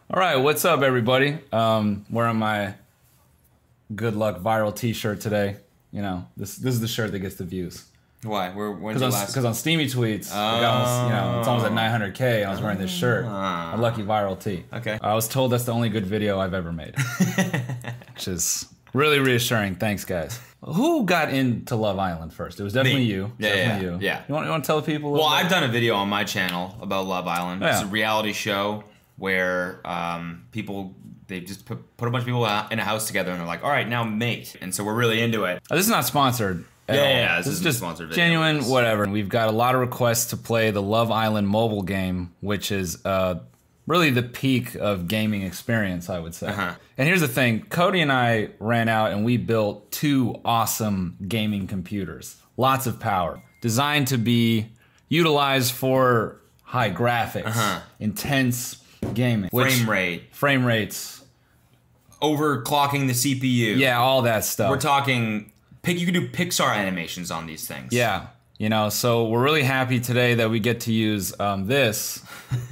All right, what's up, everybody? Wearing my good luck viral T-shirt today. You know, this is the shirt that gets the views. Why? Because on Steamy Tweets, it got it's almost at 900K. And I was wearing this shirt, a lucky viral tee. Okay. I was told that's the only good video I've ever made, which is really reassuring. Thanks, guys. Who got into Love Island first? It was definitely you. Yeah. You want to tell the people? Well, I've done a video on my channel about Love Island. Yeah. It's a reality show where they just put a bunch of people in a house together and they're like, all right, now mate. And so we're really into it. This is not sponsored. Yeah, this is just sponsored video. Genuine, whatever. We've got a lot of requests to play the Love Island mobile game, which is really the peak of gaming experience, I would say. And here's the thing. Cody and I ran out and we built 2 awesome gaming computers. Lots of power. Designed to be utilized for high graphics, intense gaming. Frame rates. Overclocking the CPU. Yeah, all that stuff. We're talking, you can do Pixar animations on these things. Yeah, you know, so we're really happy today that we get to use this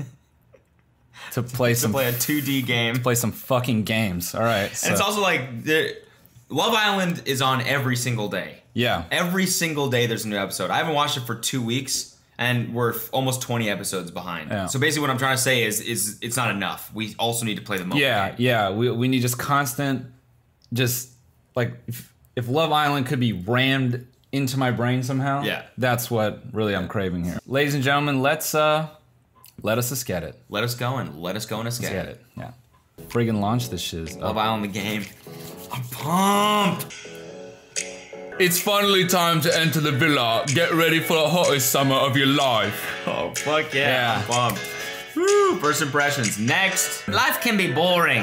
to play to play a 2D game. Play some fucking games. All right. So. And it's also like, Love Island is on every single day. Yeah. Every single day there's a new episode. I haven't watched it for 2 weeks. And we're almost 20 episodes behind. Yeah. So basically what I'm trying to say is it's not enough. We also need to play the mobile game. Yeah. We need just constant, like, if Love Island could be rammed into my brain somehow, that's what really I'm craving here. Ladies and gentlemen, let us get it. Let us go and get it. Yeah. Friggin' launch this shiz. Love Island the game. I'm pumped. It's finally time to enter the villa. Get ready for the hottest summer of your life. Oh, fuck yeah. I'm pumped. Woo, first impressions. Next. Life can be boring.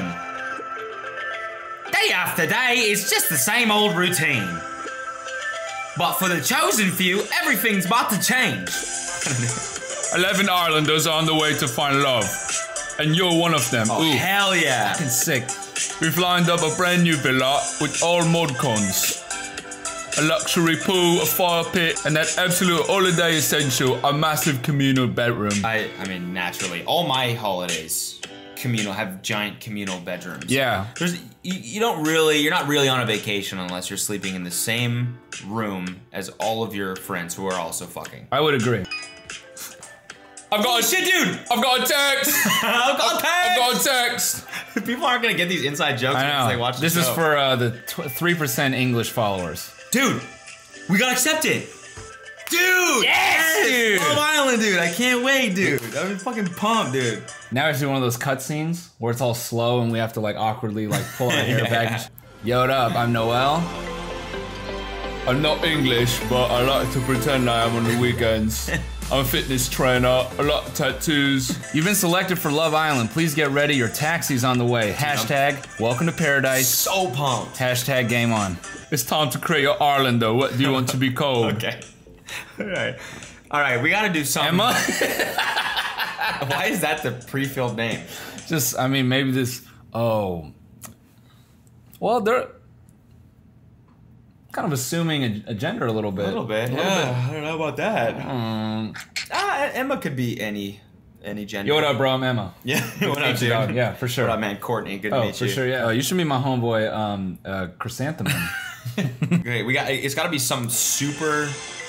Day after day, it's just the same old routine. But for the chosen few, everything's about to change. 11 Islanders are on the way to find love. And you're one of them. Oh, ooh, hell yeah. Fucking sick. We've lined up a brand new villa with all mod cons. A luxury pool, a fire pit, and that absolute holiday essential, a massive communal bedroom. I mean, naturally, all my holidays have giant communal bedrooms. Yeah. You're not really on a vacation unless you're sleeping in the same room as all of your friends who are also fucking. I would agree. I've got shit, dude! I've got a text! I've got a text! People aren't gonna get these inside jokes because they watch the show. This is for the 3% English followers. Dude, we got accepted. Dude! Yes! Dude! Love Island, dude. I can't wait, dude. I'm fucking pumped, dude. Now it's one of those cutscenes where it's all slow and we have to like awkwardly like pull our hair back. Yo, what up? I'm Noel. I'm not English, but I like to pretend I am on the weekends. I'm a fitness trainer, a lot of tattoos. You've been selected for Love Island. Please get ready, your taxi's on the way. Hashtag welcome to paradise. So pumped. Hashtag game on. It's time to create your Islander. What do you want to be called? Okay. Alright, we gotta do something. Emma? Why is that the pre-filled name? Just, I mean, maybe this, well, they're kind of assuming a gender a little bit. A little bit. I don't know about that. Emma could be any gender. Yo, what up, bro? I'm Emma. Yeah, what up, dude? Yeah, for sure. What up, man? Courtney, good to meet you. For sure, yeah. You should meet my homeboy, Chrysanthemum. Okay, it's gotta be something super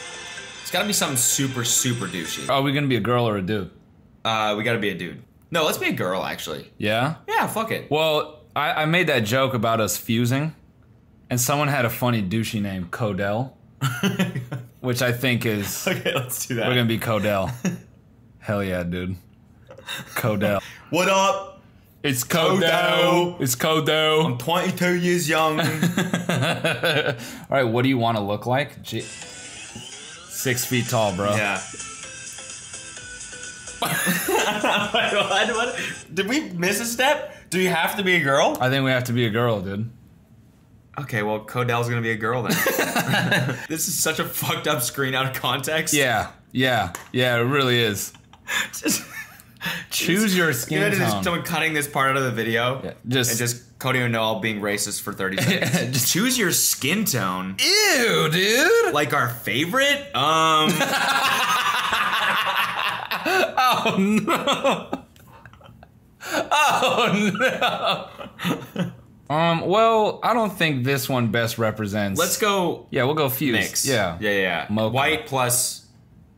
douchey. Are we gonna be a girl or a dude? We gotta be a dude. No, let's be a girl, actually. Yeah? Yeah, fuck it. Well, I made that joke about us fusing, and someone had a funny douchey name, Codell. Which I think is... Okay, let's do that. We're gonna be Codell. Hell yeah, dude. Codell. What up? It's Codell. It's Codell. I'm 22 years young. Alright, what do you want to look like? 6 feet tall, bro. Yeah. What? Did we miss a step? Do you have to be a girl? I think we have to be a girl, dude. Okay, well, Codell's gonna be a girl then. This is such a fucked up screen out of context. Yeah, it really is. Choose your skin tone. Just someone cutting this part out of the video. Yeah, and just Cody and Noel being racist for 30 seconds. Just choose your skin tone. Ew, dude. Like our favorite? Oh no. Oh no. Well, I don't think this one best represents. Let's go. Yeah, we'll go Fuse. Mix. Yeah. Mocha. White plus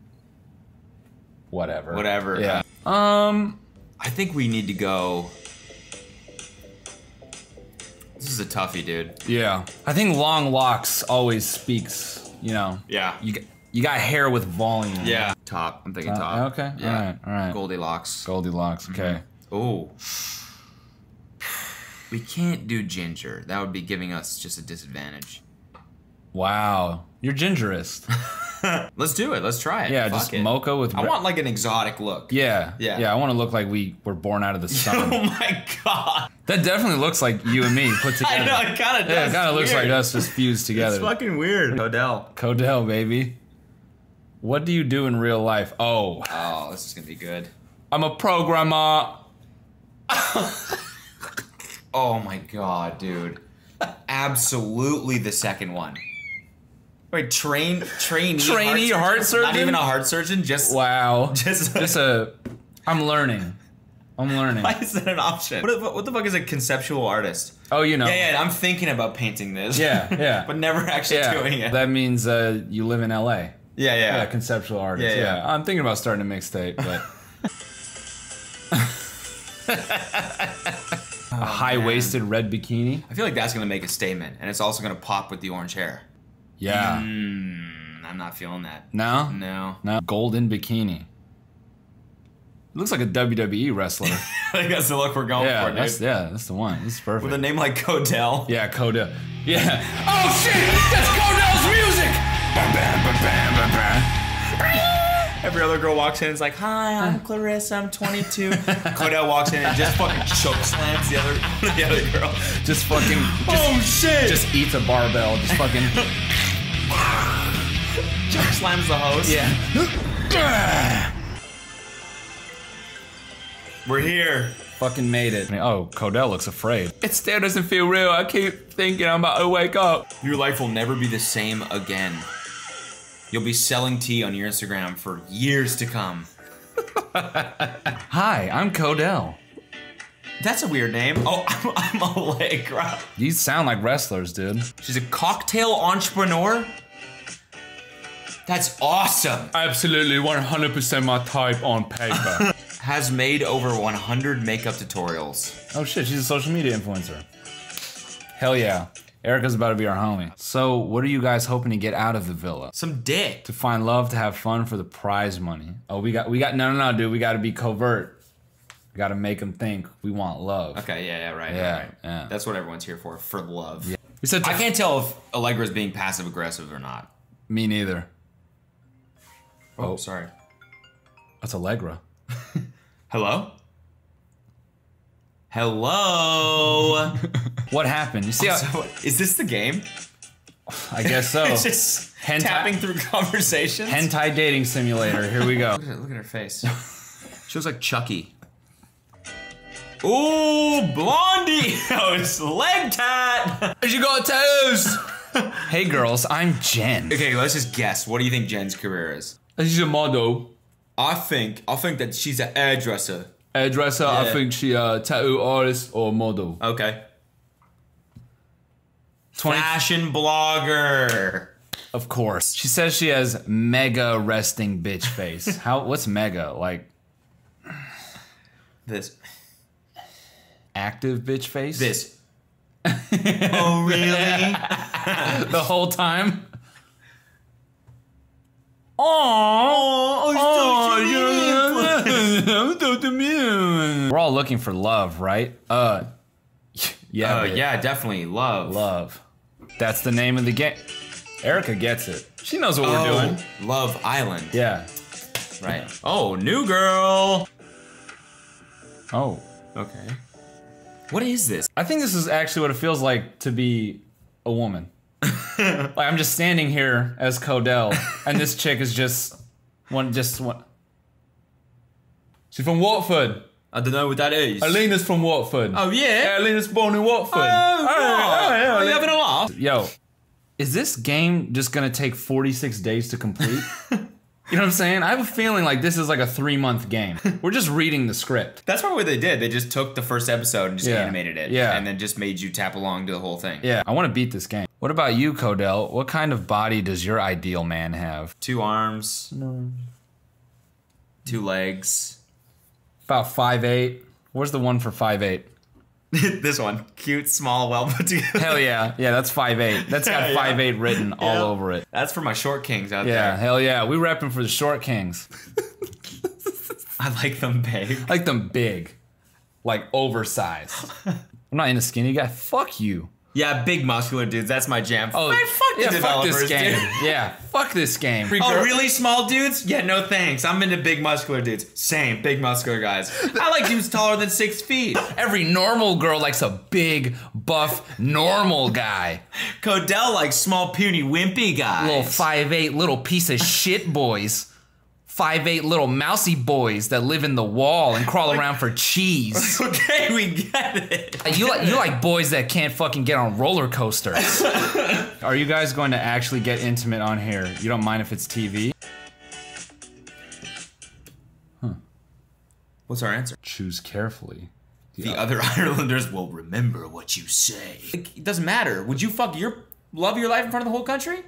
whatever. Yeah. I think we need to go. This is a toughie, dude. Yeah. I think long locks always speaks, you know. Yeah. You got hair with volume. Yeah. Top. I'm thinking top. Okay. Yeah. All right. Goldilocks. Okay. Oh. We can't do ginger. That would be giving us just a disadvantage. Wow. You're gingerist. Let's do it. Let's try it. Yeah, just mocha with... I want like an exotic look. Yeah. I want to look like we were born out of the sun. Oh my god. That definitely looks like you and me put together. I know, it kind of does. Yeah, it kind of looks like us just fused together. It's fucking weird. Codell, baby. What do you do in real life? Oh, this is going to be good. I'm a programmer. Oh my god, dude. Absolutely the second one. Wait, trainee heart surgeon? Not even a heart surgeon, just... Wow. Just I'm learning. Why is that an option? What the fuck is a conceptual artist? Oh, you know. Yeah, I'm thinking about painting this. Yeah. But never actually doing it. That means you live in LA. Yeah, conceptual artist. Yeah. I'm thinking about starting a mixtape, but... A high-waisted red bikini. I feel like that's going to make a statement, and it's also going to pop with the orange hair. Yeah. I'm not feeling that. No? No. Golden bikini. Looks like a WWE wrestler. I think that's the look we're going for, dude. That's the one. This is perfect. With a name like Codell. Yeah, Codell. Yeah. Oh shit! That's Codell's music! Every other girl walks in and is like, "Hi, I'm Clarissa, I'm 22." Codell walks in and just fucking choke slams the other girl. Just fucking... oh shit! Just eats a barbell. Just fucking... choke slams the host. Yeah. We're here. Fucking made it. Oh, Codell looks afraid. It still doesn't feel real. I keep thinking I'm about to wake up. Your life will never be the same again. You'll be selling tea on your Instagram for years to come. Hi, I'm Codell. That's a weird name. Oh, I'm Allegra. These sound like wrestlers, dude. She's a cocktail entrepreneur? That's awesome. Absolutely 100% my type on paper. Has made over 100 makeup tutorials. Oh shit, she's a social media influencer. Hell yeah. Erica's about to be our homie. So, what are you guys hoping to get out of the villa? Some dick. To find love, to have fun, for the prize money. Oh, we got, no, dude, we gotta be covert. We gotta make them think we want love. Okay, right. Yeah. That's what everyone's here for love. Yeah. We said I can't tell if Allegra's being passive aggressive or not. Me neither. Oh, sorry. That's Allegra. Hello? Hello? What happened? You see how... Is this the game? I guess so. It's just tapping through conversations? Hentai dating simulator. Here we go. Look at her face. She looks like Chucky. Ooh, Blondie! Oh, it's leg tat! She got tattoos! Hey girls, I'm Jen. Okay, let's just guess. What do you think Jen's career is? She's a model. I think that she's an hairdresser. Hairdresser, yeah. I think she a tattoo artist or model. Okay. Fashion blogger. Of course. She says she has mega resting bitch face. What's mega? Like this. Active bitch face? This. Oh really? The whole time? We're all looking for love, right? Yeah, definitely love. Love. That's the name of the game. Erica gets it. She knows what we're doing. Love Island. Yeah. Right. Oh, new girl. Oh. Okay. What is this? I think this is actually what it feels like to be a woman. Like I'm just standing here as Codell, and this chick is just one. She's from Watford. I don't know what that is. Alina's from Watford. Oh yeah. Alina's born in Watford. Are you having a laugh? Yo, is this game just gonna take 46 days to complete? You know what I'm saying? I have a feeling like this is like a 3-month game. We're just reading the script. That's probably what they did. They just took the first episode and just Yeah. animated it. Yeah. And then just made you tap along to the whole thing. Yeah, I want to beat this game. What about you, Codell? What kind of body does your ideal man have? 2 arms. 2 legs. About 5'8". Where's the one for 5'8"? This one. Cute, small, well put together. Hell yeah. Yeah, that's 5'8". That's got 5'8" written all over it. That's for my short kings out Yeah, there. hell yeah. We repping for the short kings. I like them big. I like them big. Like oversized. I'm not into skinny guy. Fuck you. Yeah, big muscular dudes. That's my jam. Oh, Man, fuck the yeah, fuck developers, this game. dude. Yeah, fuck this game. Oh, really small dudes? Yeah, no thanks. I'm into big muscular dudes. Same, big muscular guys. I like dudes taller than 6 feet. Every normal girl likes a big, buff, normal guy. Codell likes small, puny, wimpy guys. Little 5'8" little piece of shit boys. 5'8" little mousy boys that live in the wall and crawl around for cheese. Okay, we get it. You like boys that can't fucking get on roller coasters. Are you guys going to actually get intimate on here? You don't mind if it's TV? What's our answer? Choose carefully. The other Irelanders will remember what you say. It doesn't matter. Would you fuck your love of your life in front of the whole country?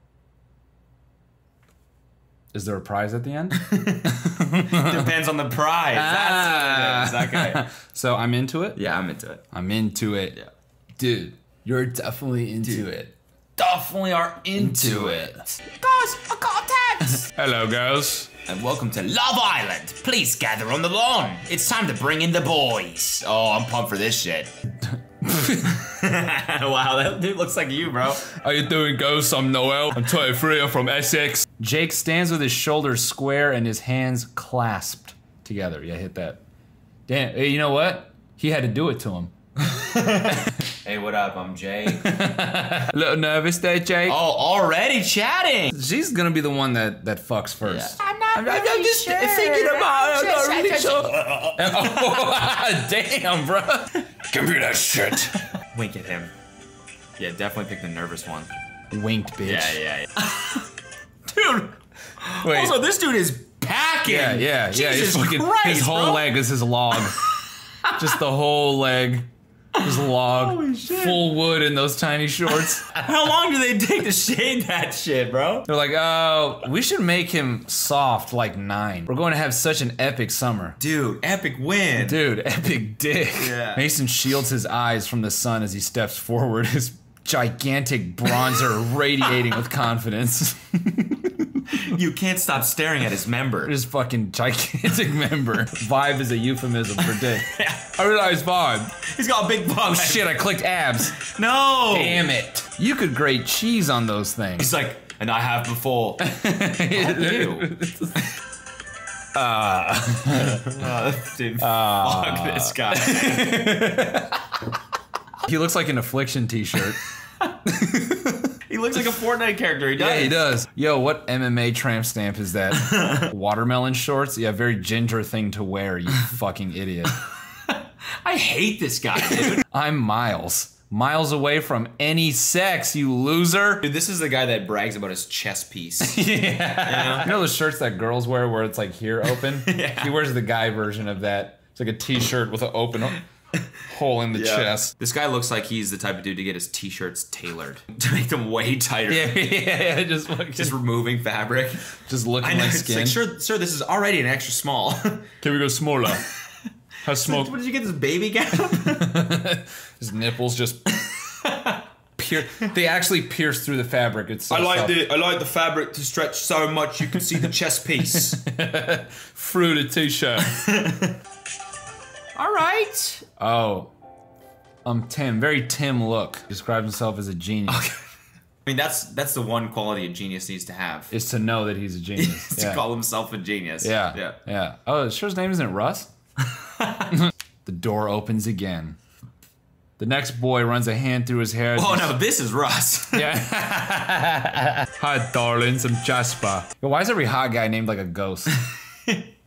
Is there a prize at the end? Depends on the prize. That's what it is. Okay. So I'm into it? Yeah, I'm into it. I'm into it. Yeah. Dude, you're definitely into it. Definitely are into it. Guys, I got a text! Hello, guys. And welcome to Love Island. Please gather on the lawn. It's time to bring in the boys. Oh, I'm pumped for this shit. Wow, that dude looks like you, bro. How you doing, ghost? I'm Noel. I'm 23. I'm from Essex. Jake stands with his shoulders square and his hands clasped together. Yeah, hit that. Damn, hey, you know what? He had to do it to him. Hey, what up? I'm Jay. A little nervous there, Jake. Oh, already chatting. She's gonna be the one that fucks first. Yeah. I'm just thinking about it. I'm not really sure. Oh, damn, bro. Give me that shit. Wink at him. Yeah, definitely pick the nervous one. Winked, bitch. Yeah. Dude. Wait. Also, this dude is packing. Yeah. Jesus His Christ, whole bro. leg is his log. Just the whole leg. His log. Holy shit. Full wood in those tiny shorts. How long do they take to shade that shit, bro? They're like, oh, we should make him soft like 9. We're going to have such an epic summer. Dude, epic win. Dude, epic dick. Yeah. Mason shields his eyes from the sun as he steps forward, his gigantic bronzer radiating with confidence. You can't stop staring at his member. His fucking gigantic member. Vibe is a euphemism for dick. I realize vibe. He's got a big bum. Shit, I clicked abs. No. Damn it. You could grate cheese on those things. He's like, and I have before. Ew. Dude, fuck this guy. He looks like an Affliction t-shirt. He looks like a Fortnite character. He does. Yeah, he does. Yo, what MMA tramp stamp is that? Watermelon shorts? Yeah, very ginger thing to wear, you fucking idiot. I hate this guy, dude. I'm Miles. Miles away from any sex, you loser. Dude, this is the guy that brags about his chest piece. Yeah. You know those shirts that girls wear where it's like here open? Yeah. He wears the guy version of that. It's like a t-shirt with an open hole in the chest. This guy looks like he's the type of dude to get his t-shirts tailored to make them way tighter. Yeah, just fucking, Just removing fabric. just looking I know. like It's skin. like, sir, this is already an extra small. Can we go smaller? How small? What did you get this baby gown? His nipples just they actually pierce through the fabric. It's so I soft. like the fabric to stretch so much you can see the chest piece. Fruited t-shirt. All right. Oh, Tim. Very Tim look. Describes himself as a genius. I mean, that's the one quality a genius needs to have. Is to know that he's a genius. To call himself a genius. Yeah. Oh, sure his name isn't Russ? The door opens again. The next boy runs a hand through his hair. Oh no, this is Russ. Yeah. Hi, darlings. I'm Jasper. Yo, why is every hot guy named like a ghost?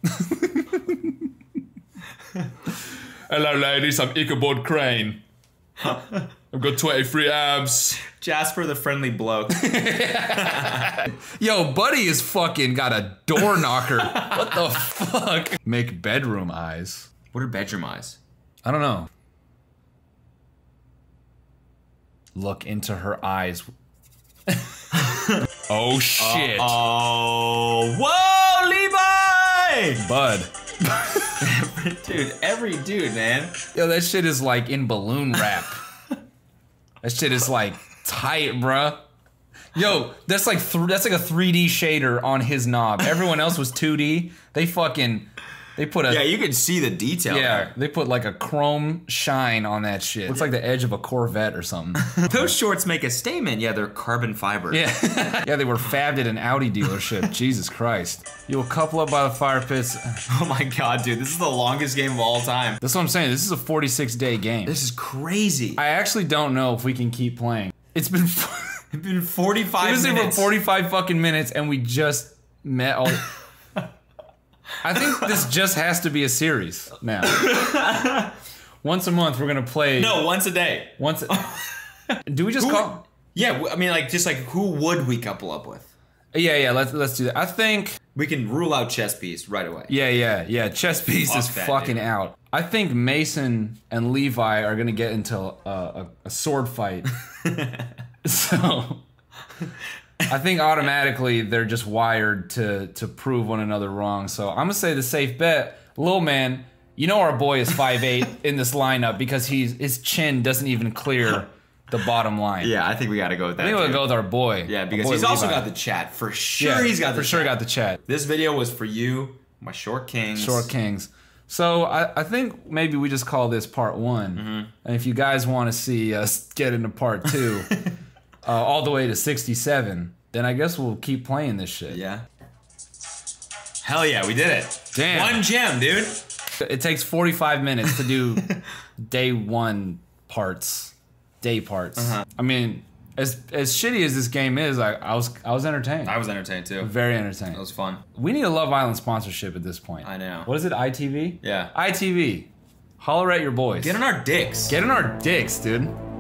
Hello, ladies. I'm Ichabod Crane. I've got 20 free abs. Jasper the friendly bloke. Yo, Buddy is fucking got a door knocker. What the fuck? Make bedroom eyes. What are bedroom eyes? I don't know. Look into her eyes. Oh shit. Oh, whoa, Levi! Bud. Dude, every dude, man. Yo, that shit is like in balloon wrap. That shit is like tight, bruh. Yo, that's like a 3D shader on his knob. Everyone else was 2D. They put a... Yeah, you can see the detail there. They put like a chrome shine on that shit. Looks like the edge of a Corvette or something. Those shorts make a statement. Yeah, they're carbon fiber. Yeah. Yeah, they were fabbed at an Audi dealership. Jesus Christ. You'll couple up by the fire pits. Oh my god, dude. This is the longest game of all time. That's what I'm saying. This is a 46-day game. This is crazy. I actually don't know if we can keep playing. It's been 45 minutes. We've been for 45 fucking minutes and we just met all... I think this just has to be a series now. Once a month, we're gonna play. No, once a day. Do we just call? Yeah, I mean, like, just like, who would we couple up with? Yeah. Let's do that. I think we can rule out Chess Piece right away. Yeah. Chess Piece is that, fucking dude. out. I think Mason and Levi are gonna get into a sword fight. So. I think automatically they're just wired to prove one another wrong. So I'm gonna say the safe bet, Lil Man. You know our boy is 5'8" in this lineup because his chin doesn't even clear the bottom line. Yeah, I think we gotta go with that. I think we'll go with our boy. Yeah, because boy he's also Levi. got the chat for sure. Yeah, He's got the for sure got the chat. This video was for you, my short kings. Short Kings. So I think maybe we just call this part 1, and if you guys want to see us get into part 2. All the way to 67, then I guess we'll keep playing this shit. Yeah. Hell yeah, we did it. Damn. 1 gem, dude. It takes 45 minutes to do day 1 parts. Day parts. I mean, as shitty as this game is, I was entertained. I was entertained too. Very entertained. It was fun. We need a Love Island sponsorship at this point. I know. What is it, ITV? Yeah. ITV. Holler at your boys. Get on our dicks. Get in our dicks, dude.